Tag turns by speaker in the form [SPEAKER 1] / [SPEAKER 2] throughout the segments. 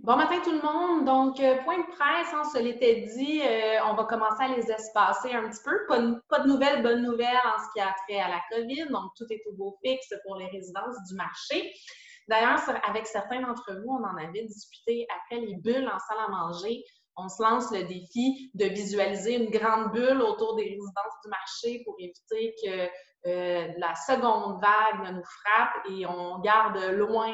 [SPEAKER 1] Bon matin tout le monde. Donc, point de presse, on se l'était dit, on va commencer à les espacer un petit peu. Pas de nouvelles, bonnes nouvelles en ce qui a trait à la COVID. Donc, tout est au beau fixe pour les résidences du marché. D'ailleurs, avec certains d'entre vous, on en avait discuté après les bulles en salle à manger. On se lance le défi de visualiser une grande bulle autour des résidences du marché pour éviter que la seconde vague ne nous frappe et on garde loin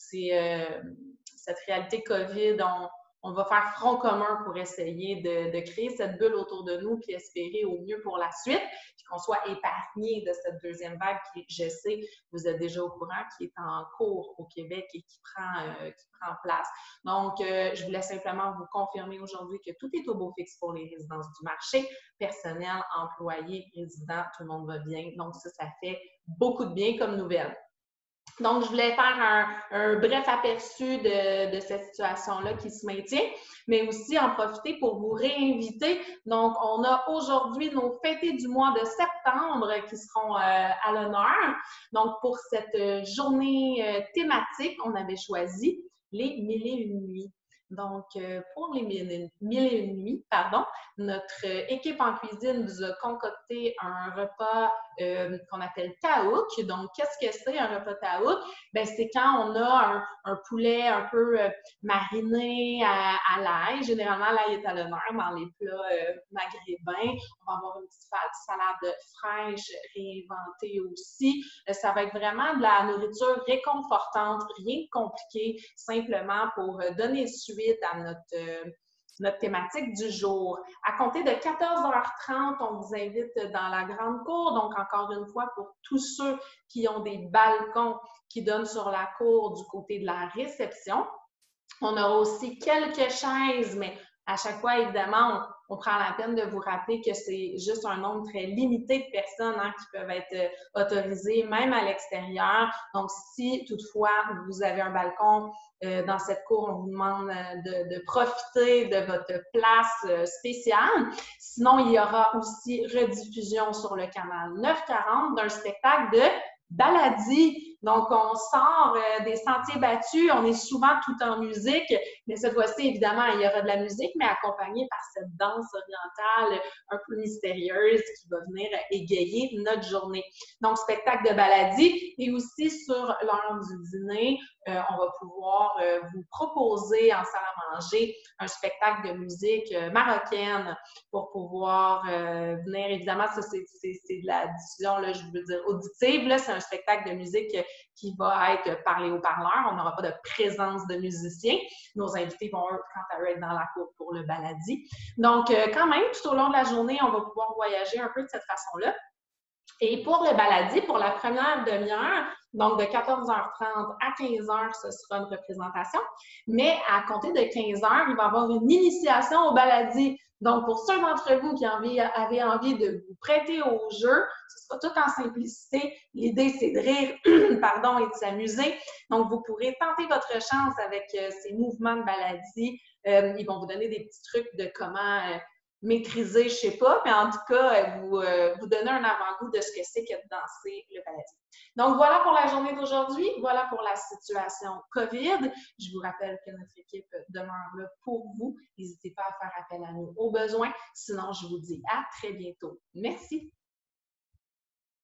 [SPEAKER 1] cette réalité COVID. On va faire front commun pour essayer de créer cette bulle autour de nous puis espérer au mieux pour la suite, puis qu'on soit épargné de cette deuxième vague qui, je sais, vous êtes déjà au courant, qui est en cours au Québec et qui prend place. Donc, je voulais simplement vous confirmer aujourd'hui que tout est au beau fixe pour les résidences du marché. Personnel, employés, résidents, tout le monde va bien. Donc, ça fait beaucoup de bien comme nouvelle. Donc, je voulais faire un bref aperçu de cette situation-là qui se maintient, mais aussi en profiter pour vous réinviter. Donc, on a aujourd'hui nos fêtés du mois de septembre qui seront à l'honneur. Donc, pour cette journée thématique, on avait choisi les mille et une nuits. Donc, pour les mille et une nuits, notre équipe en cuisine vous a concocté un repas qu'on appelle taouk. Donc, qu'est-ce que c'est un repas taouk? Ben, c'est quand on a un poulet un peu mariné à l'ail. Généralement, l'ail est à l'honneur dans les plats maghrébins. On va avoir une petite salade fraîche réinventée aussi. Ça va être vraiment de la nourriture réconfortante, rien de compliqué, simplement pour donner suite à notre thématique du jour. À compter de 14h30, on vous invite dans la grande cour. Donc, encore une fois, pour tous ceux qui ont des balcons qui donnent sur la cour du côté de la réception. On aura aussi quelques chaises, mais à chaque fois, évidemment, on prend la peine de vous rappeler que c'est juste un nombre très limité de personnes qui peuvent être autorisées, même à l'extérieur. Donc, si toutefois vous avez un balcon dans cette cour, on vous demande de profiter de votre place spéciale. Sinon, il y aura aussi rediffusion sur le canal 940 d'un spectacle de baladie. Donc, on sort des sentiers battus, on est souvent tout en musique, mais cette fois-ci, évidemment, il y aura de la musique, mais accompagnée par cette danse orientale un peu mystérieuse qui va venir égayer notre journée. Donc, spectacle de baladie et aussi sur l'heure du dîner, on va pouvoir vous proposer en salle à manger un spectacle de musique marocaine pour pouvoir venir. Évidemment, ça, c'est de la diffusion, là, je veux dire, auditive. Là, c'est un spectacle de musique qui va être parlé au parleur. On n'aura pas de présence de musiciens. Nos invités vont, quant à eux, être dans la cour pour le baladi. Donc, quand même, tout au long de la journée, on va pouvoir voyager un peu de cette façon-là. Et pour le baladi, pour la première demi-heure, donc de 14h30 à 15h, ce sera une représentation. Mais à compter de 15h, il va y avoir une initiation au baladi. Donc, pour ceux d'entre vous qui avaient envie de vous prêter au jeu, ce sera tout en simplicité. L'idée, c'est de rire, pardon, et de s'amuser. Donc, vous pourrez tenter votre chance avec ces mouvements de baladi. Ils vont vous donner des petits trucs de comment maîtriser, je ne sais pas, mais en tout cas, vous donner un avant-goût de ce que c'est que de danser le baladi. Donc, voilà pour la journée d'aujourd'hui. Voilà pour la situation COVID. Je vous rappelle que notre équipe demeure là pour vous. N'hésitez pas à faire appel à nous au besoin. Sinon, je vous dis à très bientôt. Merci.